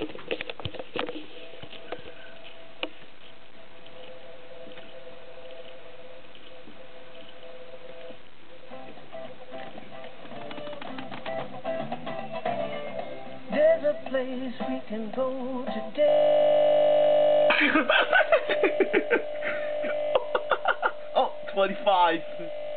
There's a place we can go today. Oh, 25.